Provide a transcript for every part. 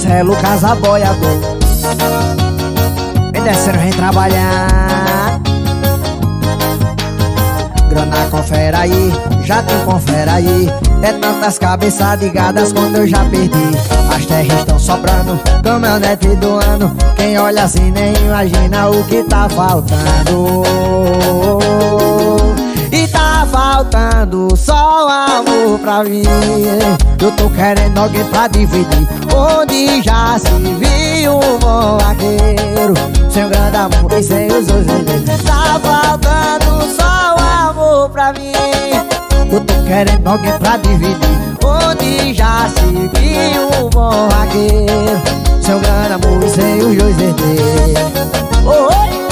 Isso é Lucas Aboiador. Vem descendo, vem trabalhar. Grana confere aí, já tem confere aí. É tantas cabeças ligadas quando eu já perdi. As terras estão sobrando, caminhonete do ano. Quem olha assim nem imagina o que tá faltando. E tá faltando só amor pra mim. Eu tô querendo alguém pra dividir, onde já se viu um bom vaqueiro, sem um grande amor e sem os dois dedos. Tá faltando só amor pra mim. Eu tô querendo alguém pra dividir, onde já se viu um bom vaqueiro, sem um grande amor e sem os dois dedos. Oi!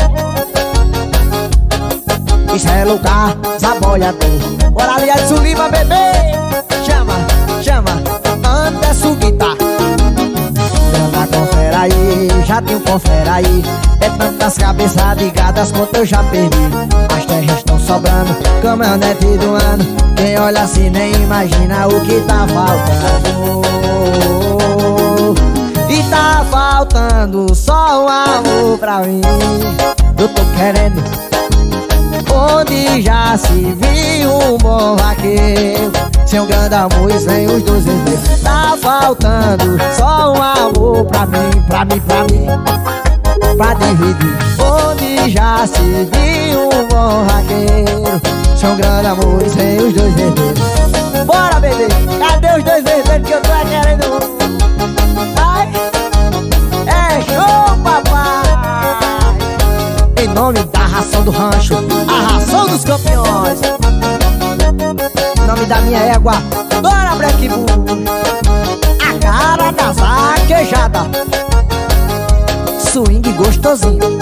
Isso é Lucas Aboiador. Bora ali, Edson Lima, bebê. Chama, chama, Anderson Guitar. Grana confere aí, já tem um confere aí. É tantas cabeças ligadas quanto eu já perdi. As terras estão sobrando, caminhonete do ano. Quem olha assim nem imagina o que tá faltando. E tá faltando só um amor pra mim. Eu tô querendo onde já se viu um bom vaqueiro, sem um grande amor e sem os dois dedos. Tá faltando só um amor pra mim, pra mim, pra mim, pra dividir, onde já se viu um bom vaqueiro, sem um grande amor e sem os dois dedos. Bora, bebê, cadê os dois dedos que eu tô querendo? Ai, é show, papai. Em nome da ração do rancho, a ração dos campeões. Em nome da minha égua, Dona Black Bull, a cara das vaquejadas, swing gostosinho.